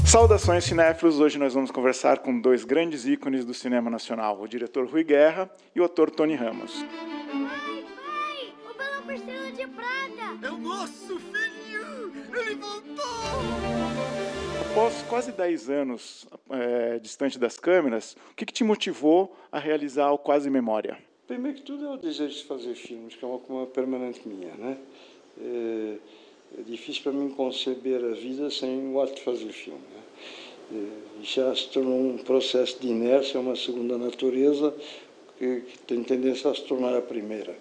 Saudações cinéfilos, hoje nós vamos conversar com dois grandes ícones do cinema nacional, o diretor Rui Guerra e o ator Tony Ramos. Pai, o balão com estrela de prata! É o nosso filho! Ele voltou! Após quase 10 anos distante das câmeras, o que te motivou a realizar o Quase Memória? Primeiro que tudo é o desejo de fazer filmes, que é uma permanente minha, né? É difícil para mim conceber a vida sem o ato de fazer filme, né? Já se tornou um processo de inércia, uma segunda natureza que tem tendência a se tornar a primeira.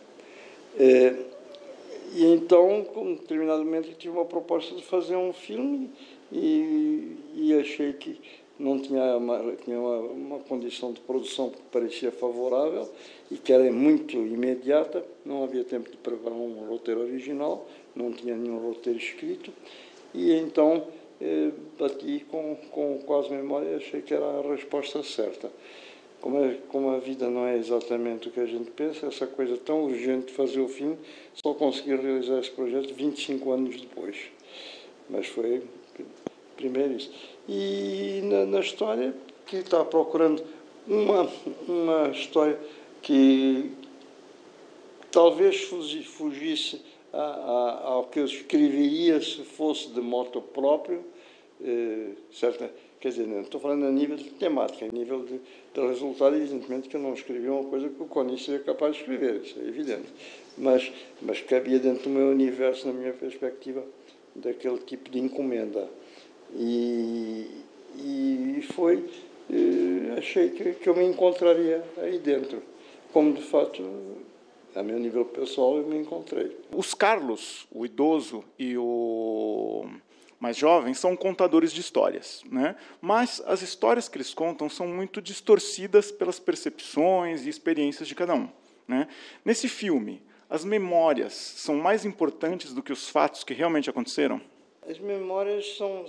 E então, com determinado momento, tive uma proposta de fazer um filme e achei que não tinha uma condição de produção que parecia favorável e que era muito imediata, não havia tempo de preparar um roteiro original, não tinha nenhum roteiro escrito, e então bati com Quase Memória e achei que era a resposta certa. Como a vida não é exatamente o que a gente pensa, essa coisa tão urgente de fazer o filme, só consegui realizar esse projeto 25 anos depois. Mas foi primeiro isso. E na história, que está procurando uma história que talvez fugisse ao que eu escreveria se fosse de moto próprio, certo? Quer dizer, não estou falando a nível de temática, a nível de resultado, evidentemente que eu não escrevi uma coisa que o Coni seria capaz de escrever, isso é evidente. Mas cabia dentro do meu universo, na minha perspectiva, daquele tipo de encomenda. E foi, achei que eu me encontraria aí dentro, como de fato, a meu nível pessoal, eu me encontrei. Os Carlos, o idoso, e o mais jovem, são contadores de histórias, né? Mas as histórias que eles contam são muito distorcidas pelas percepções e experiências de cada um, né? Nesse filme, as memórias são mais importantes do que os fatos que realmente aconteceram? As memórias são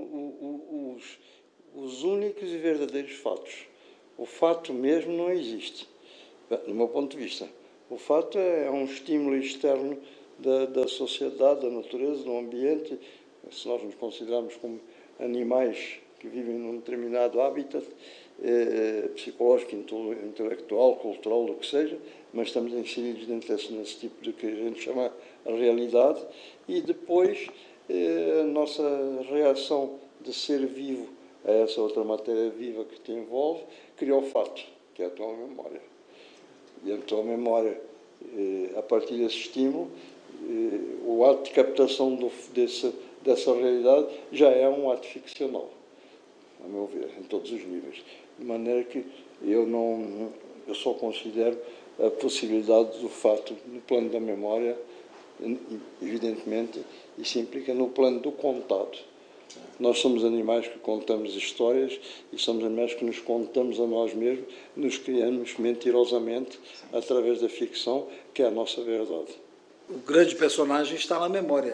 os únicos e verdadeiros fatos. O fato mesmo não existe, do meu ponto de vista. O fato é um estímulo externo da sociedade, da natureza, do ambiente. Se nós nos considerarmos como animais que vivem num determinado habitat, psicológico, intelectual, cultural, o que seja, mas estamos inseridos dentro nesse tipo de que a gente chama a realidade, e depois a nossa reação de ser vivo a essa outra matéria viva que te envolve cria o fato, que é a tua memória. E a tua memória, a partir desse estímulo, o ato de captação dessa realidade já é um ato ficcional, a meu ver, em todos os níveis. De maneira que eu só considero a possibilidade do fato no plano da memória, evidentemente, isso implica no plano do contado. Nós somos animais que contamos histórias e somos animais que nos contamos a nós mesmos, nos criamos mentirosamente através da ficção, que é a nossa verdade. O grande personagem está na memória.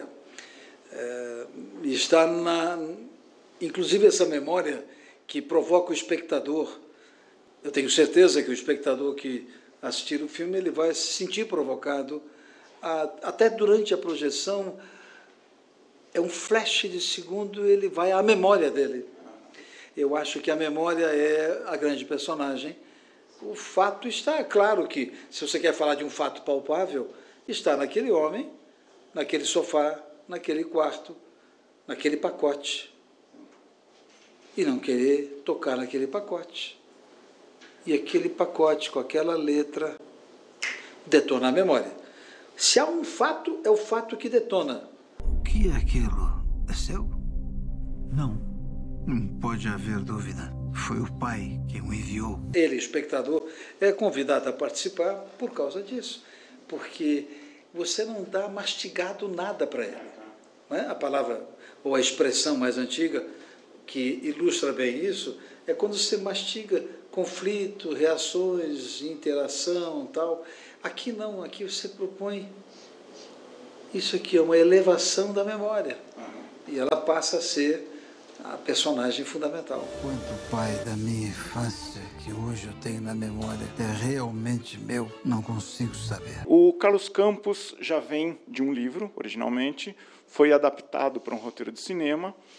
Está inclusive essa memória que provoca o espectador. Eu tenho certeza que o espectador que assistir o filme ele vai se sentir provocado. Até durante a projeção, é um flash de segundo, ele vai à memória dele. Eu acho que a memória é a grande personagem. O fato está, claro que, se você quer falar de um fato palpável, está naquele homem, naquele sofá, naquele quarto, naquele pacote. E não querer tocar naquele pacote. E aquele pacote, com aquela letra, detona a memória. Se há um fato, é o fato que detona. O que é aquilo? É seu? Não. Não pode haver dúvida. Foi o pai quem o enviou. Ele, espectador, é convidado a participar por causa disso. Porque você não dá mastigado nada para ele. Não é? A palavra, ou a expressão mais antiga, que ilustra bem isso, é quando você mastiga conflito, reações, interação, tal. Aqui não, aqui você propõe. Isso aqui é uma elevação da memória. E ela passa a ser a personagem fundamental. Quanto pai da minha infância que hoje eu tenho na memória é realmente meu, não consigo saber. O Carlos Campos já vem de um livro, originalmente, foi adaptado para um roteiro de cinema,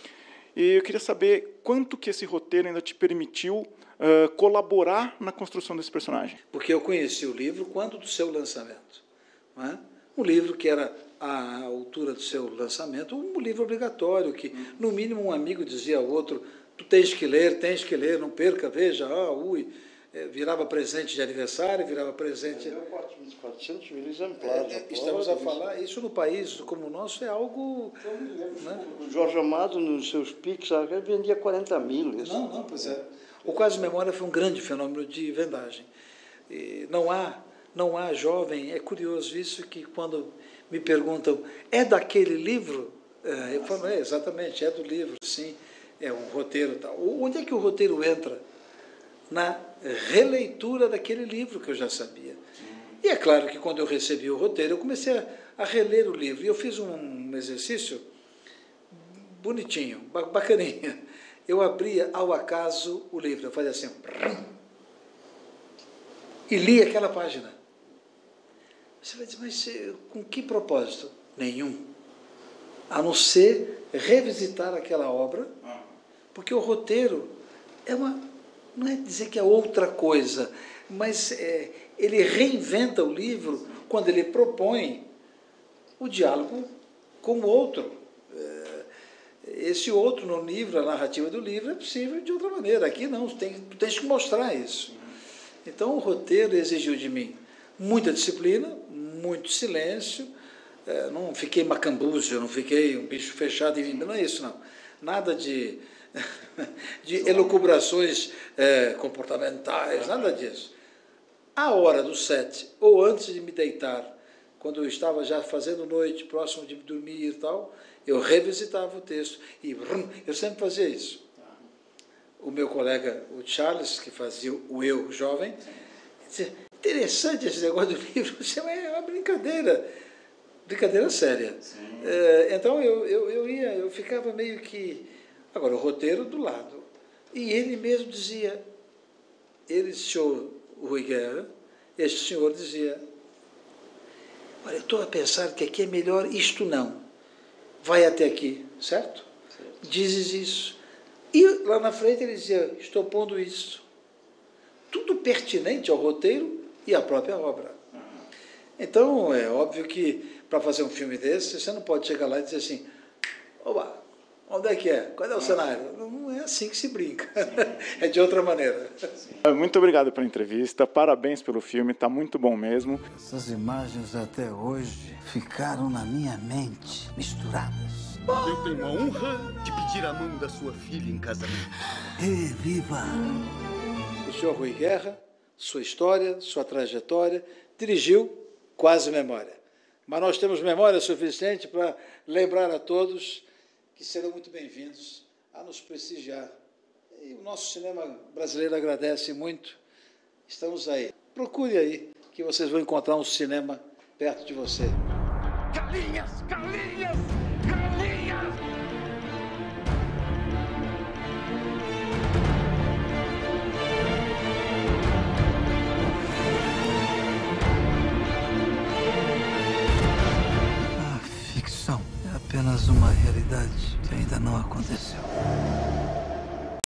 E eu queria saber quanto que esse roteiro ainda te permitiu colaborar na construção desse personagem. Porque eu conheci o livro quando do seu lançamento. Não é? Um livro que era à altura do seu lançamento, um livro obrigatório, que no mínimo um amigo dizia ao outro, tu tens que ler, não perca, veja, virava presente de aniversário, virava presente... 400 mil exemplares. Estamos a falar, isso no país como o nosso é algo... Né? O Jorge Amado, nos seus piques, vendia 40 mil. Não, pois é. O Quase Memória foi um grande fenômeno de vendagem. E não há jovem, é curioso isso, que quando me perguntam, é daquele livro? Eu falo, exatamente, é do livro, sim, é um roteiro tal. Onde é que o roteiro entra? Na releitura daquele livro que eu já sabia. E é claro que quando eu recebi o roteiro, eu comecei a reler o livro. E eu fiz um exercício bonitinho, bacaninha. Eu abria ao acaso o livro, eu fazia assim, e li aquela página. Você vai dizer, mas com que propósito? Nenhum. A não ser revisitar aquela obra, porque o roteiro não é dizer que é outra coisa, mas ele reinventa o livro quando ele propõe o diálogo com o outro. Esse outro no livro, a narrativa do livro, é possível de outra maneira. Aqui não, tu tens que mostrar isso. Então o roteiro exigiu de mim muita disciplina, muito silêncio, não fiquei macambúzio, não fiquei um bicho fechado, não é isso não. Nada de elucubrações comportamentais, nada disso. À hora do set, ou antes de me deitar, quando eu estava já fazendo noite, próximo de dormir e tal, eu revisitava o texto e eu sempre fazia isso. O meu colega, o Charles, que fazia o eu jovem, dizia, interessante esse negócio do livro, isso é uma brincadeira séria. Então eu ficava meio que... Agora, o roteiro do lado. E ele mesmo dizia, ele, senhor Rui Guerra, este senhor dizia, olha, eu estou a pensar que aqui é melhor isto não. Vai até aqui, certo? Dizes isso. E lá na frente ele dizia, estou pondo isso. Tudo pertinente ao roteiro e à própria obra. Então, é óbvio que para fazer um filme desse, você não pode chegar lá e dizer assim, oba, onde é que é? Qual é o cenário? Não é assim que se brinca. É de outra maneira. Muito obrigado pela entrevista, parabéns pelo filme, está muito bom mesmo. Essas imagens até hoje ficaram na minha mente, misturadas. Eu tenho a honra de pedir a mão da sua filha em casamento. Viva! O senhor Rui Guerra, sua história, sua trajetória, dirigiu Quase Memória. Mas nós temos memória suficiente para lembrar a todos que serão muito bem-vindos a nos prestigiar. E o nosso cinema brasileiro agradece muito. Estamos aí. Procure aí, que vocês vão encontrar um cinema perto de você. Galinhas, galinhas, galinhas! A ficção é apenas uma realidade que ainda não aconteceu.